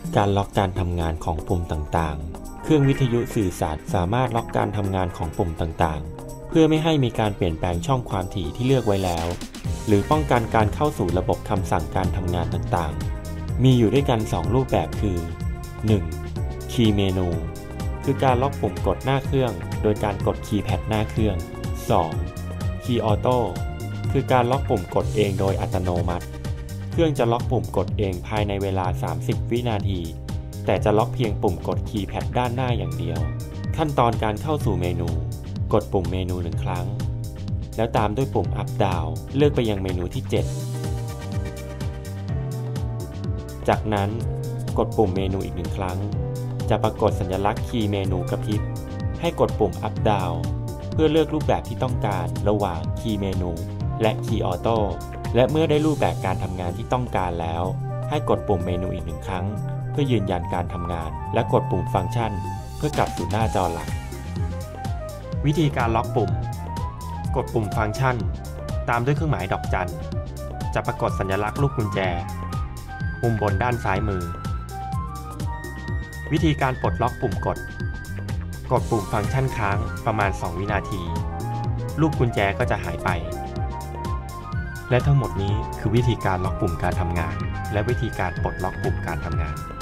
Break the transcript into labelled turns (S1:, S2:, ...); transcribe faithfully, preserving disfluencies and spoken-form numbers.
S1: การล็อกการทำงานของปุ่มต่างๆเครื่องวิทยุสื่อสารสามารถล็อกการทำงานของปุ่มต่างๆเพื่อไม่ให้มีการเปลี่ยนแปลงช่องความถี่ที่เลือกไว้แล้วหรือป้องกันการเข้าสู่ระบบคำสั่งการทำงานต่างๆมีอยู่ด้วยกันสองรูปแบบคือ หนึ่ง. Key Menu คือการล็อกปุ่มกดหน้าเครื่องโดยการกดคีย์แพดหน้าเครื่อง สอง. Key Auto คือการล็อกปุ่มกดเองโดยอัตโนมัติเครื่องจะล็อกปุ่มกดเองภายในเวลาสามสิบวินาทีแต่จะล็อกเพียงปุ่มกดคีย์แพดด้านหน้าอย่างเดียวขั้นตอนการเข้าสู่เมนูกดปุ่มเมนูหนึ่งครั้งแล้วตามด้วยปุ่ม Up Down เลือกไปยังเมนูที่เจ็ดจากนั้นกดปุ่มเมนูอีกหนึ่งครั้งจะปรากฏสัญลักษณ์คีย์เมนูกระพริบให้กดปุ่ม Up Down เพื่อเลือกรูปแบบที่ต้องการระหว่างคีย์เมนูและ Key Auto และเมื่อได้รูปแบบการทำงานที่ต้องการแล้วให้กดปุ่มเมนูอีกหนึ่งครั้งเพื่อยืนยันการทำงานและกดปุ่มฟังก์ชันเพื่อกลับสู่หน้าจอหลักวิธีการล็อกปุ่มกดปุ่มฟังก์ชันตามด้วยเครื่องหมายดอกจันจะปรากฏสัญลักษณ์ลูกกุญแจมุมบนด้านซ้ายมือวิธีการปลดล็อกปุ่มกดกดปุ่มฟังก์ชันค้างประมาณสองวินาทีลูกกุญแจก็จะหายไปและทั้งหมดนี้คือวิธีการล็อกปุ่มการทำงานและวิธีการปลดล็อกปุ่มการทำงาน